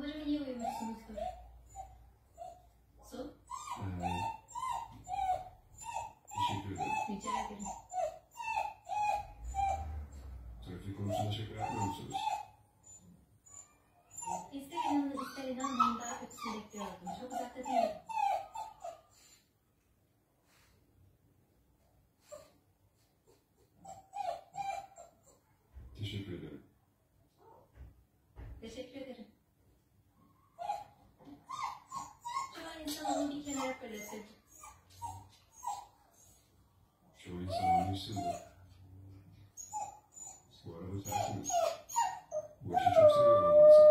Umarım iyi uyumuşsunuzdur. Su? Teşekkür ederim. Rica ederim. Trafik konusunda şaka yapmıyor musunuz? İster inanın ister inanmayın daha kötüsünü bekliyordum. Çok uzakta değil. Teşekkür ederim. Teşekkür ederim. Şu an insan onu bir kenara fırlatır. Çoğu insan anlayışsızdır. Bu arada tersiniz. Bu işi çok seviyor olmalısın.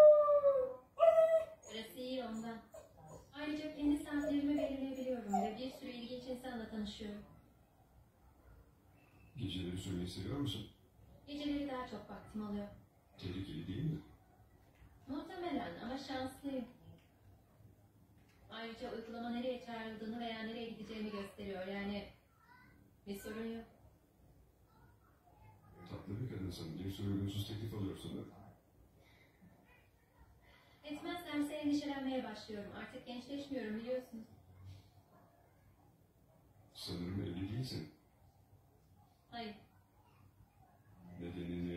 Burası iyi ondan. Ayrıca kendi saatlerimi belirleyebiliyorum ve bir sürü ilginç insanla tanışıyorum. Geceleri sürmeyi seviyor musun? Geceleri daha çok vaktim oluyor. Tehlikeli değil mi? Muhtemelen ama şanslıyım. Ayrıca uygulama nereye çağrıldığını veya nereye gideceğimi gösteriyor. Yani bir sorun yok. Tatlı bir kadınsın. Bir sürü uygunsuz teklif alıyorsun da. Etmezlerse endişelenmeye başlıyorum. Artık gençleşmiyorum biliyorsunuz. Sanırım evli değilsin. Hayır. Nedenini